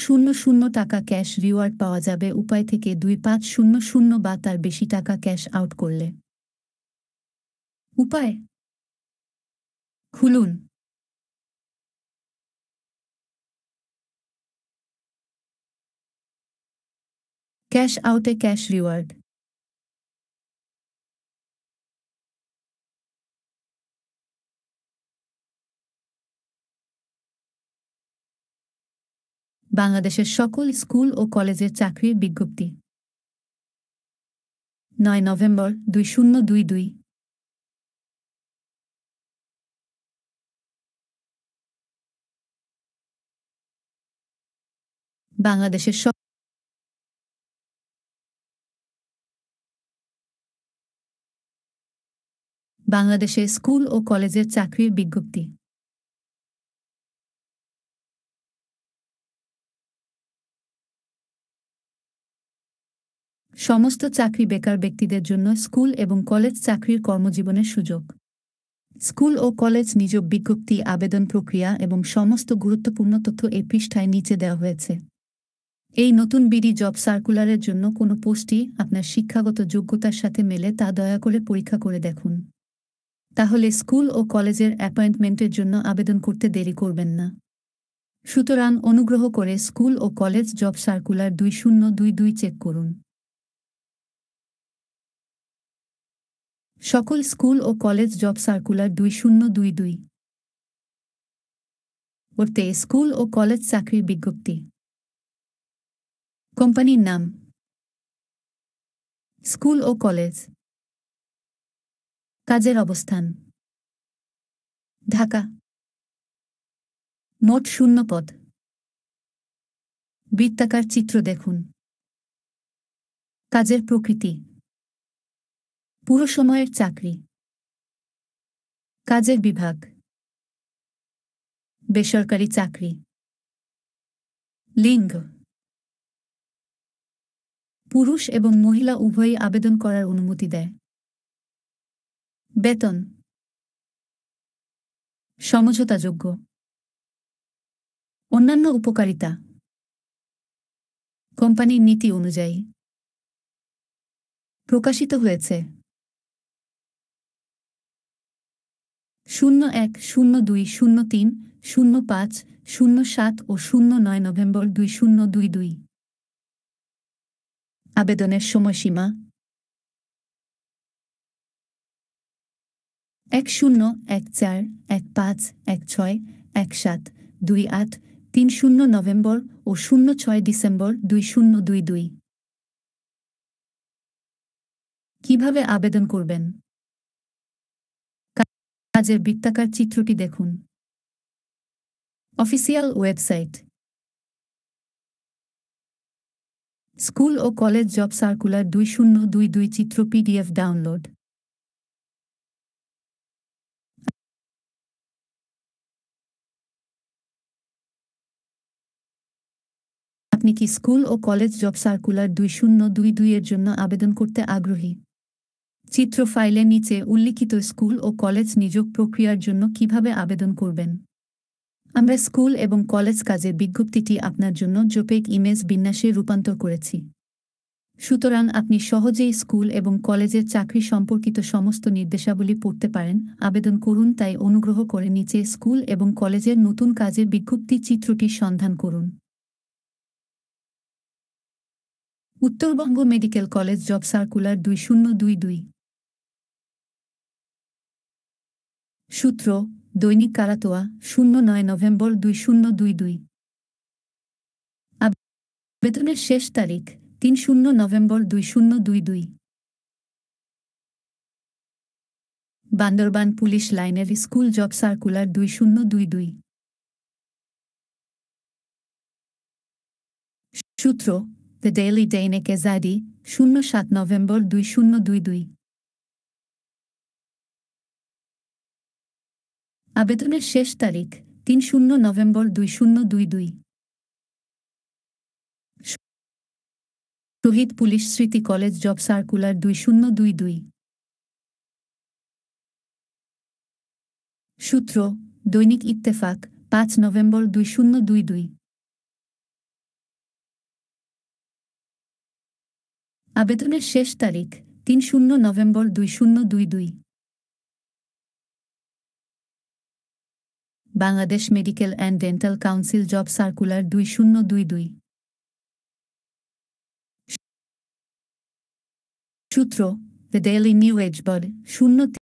টাকা cash reward পাওয়া যাবে উপায় থেকে 2500 বা তার বেশি টাকা ক্যাশ আউট করলে। উপায়: খুলুন ক্যাশ আউটে ক্যাশ রিওয়ার্ড। বাংলাদেশের সকল স্কুল ও কলেজের চাকরির বিজ্ঞপ্তি। ৯ নভেম্বর 2022। বাংলাদেশের বাংলাদেশের স্কুল ও কলেজের চাকরির বিজ্ঞপ্তি। সমস্ত চাকরি বেকার ব্যক্তিদের জন্য স্কুল এবং কলেজ চাকরির কর্মজীবনের সুযোগ। স্কুল ও কলেজ নিয়োগ বিজ্ঞপ্তি, আবেদন প্রক্রিয়া এবং সমস্ত গুরুত্বপূর্ণ তথ্য এই পৃষ্ঠায় নিচে দেওয়া হয়েছে। এই নতুন বিডি জব সার্কুলারের জন্য কোনো পোস্টই আপনার শিক্ষাগত যোগ্যতার সাথে মেলে তা দয়া করে পরীক্ষা করে দেখুন। তাহলে স্কুল ও কলেজের অ্যাপয়েন্টমেন্টের জন্য আবেদন করতে দেরি করবেন না। সুতরাং অনুগ্রহ করে স্কুল ও কলেজ জব সার্কুলার 2022 চেক করুন। সকল স্কুল ও কলেজ জব সার্কুলার 2022 পড়তে স্কুল ও কলেজ চাকরির বিজ্ঞপ্তি। কোম্পানির নাম: স্কুল ও কলেজ। কাজের অবস্থান: ঢাকা। মোট 0 পদ। বৃত্তাকার চিত্র দেখুন। কাজের প্রকৃতি: পুরো সময়ের চাকরি। কাজের বিভাগ: বেসরকারি চাকরি। লিঙ্গ: পুরুষ এবং মহিলা উভয়ই আবেদন করার অনুমতি দেয়। বেতন: সমঝোতাযোগ্য। অন্যান্য উপকারিতা: কোম্পানির নীতি অনুযায়ী প্রকাশিত হয়েছে। 01/02/03/05/07 ও 09 নভেম্বর 2022। আবেদনের সময়সীমা: 10/01/4/15/16/17/28/30 নভেম্বর ও 06 ডিসেম্বর 2022। কিভাবে আবেদন করবেন? কাজের বৃত্তাকার চিত্রটি দেখুন। অফিসিয়াল ওয়েবসাইট: স্কুল ও কলেজ জব সার্কুলার 2022 চিত্র পিডিএফ ডাউনলোড। আপনি কি স্কুল ও কলেজ জব সার্কুলার 2022 এর জন্য আবেদন করতে আগ্রহী? চিত্র ফাইলের নিচে উল্লিখিত স্কুল ও কলেজ নিয়োগ প্রক্রিয়ার জন্য কিভাবে আবেদন করবেন। আমরা স্কুল এবং কলেজ কাজের বিজ্ঞপ্তিটি আপনার জন্য জোপেগ ইমেজ বিন্যাসে রূপান্তর করেছি। সুতরাং আপনি সহজেই স্কুল এবং কলেজের চাকরি সম্পর্কিত সমস্ত নির্দেশাবলী পড়তে পারেন। আবেদন করুন, তাই অনুগ্রহ করে নিচে স্কুল এবং কলেজের নতুন কাজের বিজ্ঞপ্তি চিত্রটির সন্ধান করুন। Uttarbanga medical college job circular 2022। সূত্র: দৈনিক কারাতোয়া, 09 নভেম্বর 2022। আবেদনের শেষ তারিখ: 30 নভেম্বর 2022। বান্দরবান পুলিশ লাইনের স্কুল জব সার্কুলার 2022। সূত্র: দ্য ডেইলি দৈনিক আজাদি, 07 নভেম্বর 2022। আবেদনের শেষ তারিখ: 30 নভেম্বর 2022। Shahid police Smriti college job circular 2022। সূত্র: দৈনিক ইত্তেফাক, 5 নভেম্বর 2022। আবেদনের শেষ তারিখ ৩-০ নভেম্বর ২০২২। Bangladesh medical and dental council job circular ২০২২। সূত্র দ্য ডেইলি নিউ এজ বড ০